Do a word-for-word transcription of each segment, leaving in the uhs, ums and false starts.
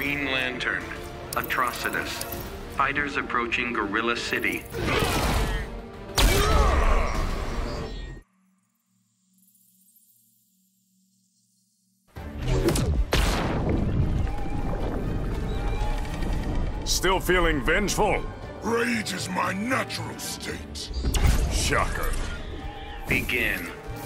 Green Lantern. Atrocitus. Fighters approaching Gorilla City. Still feeling vengeful? Rage is my natural state. Shocker. Begin.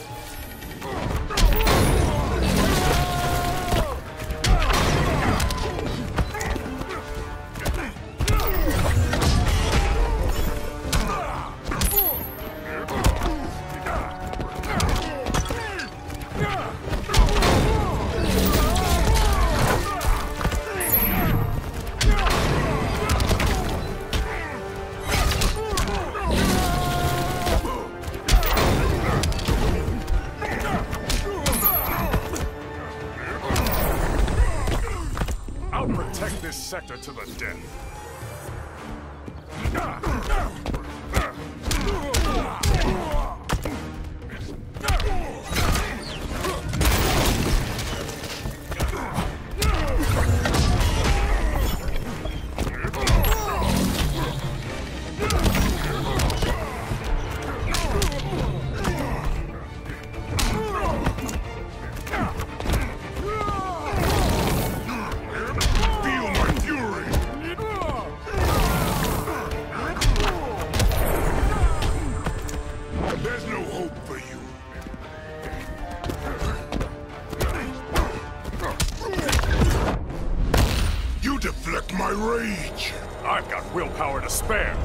I'll protect this sector to the death. There's no hope for you. You deflect my rage. I've got willpower to spare.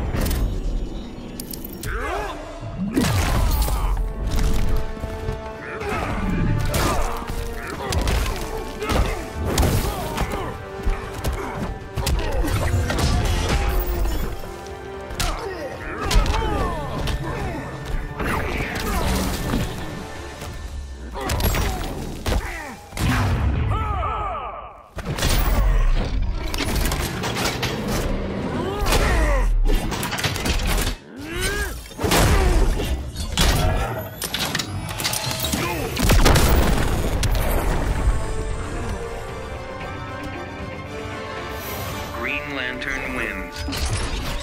Green Lantern wins.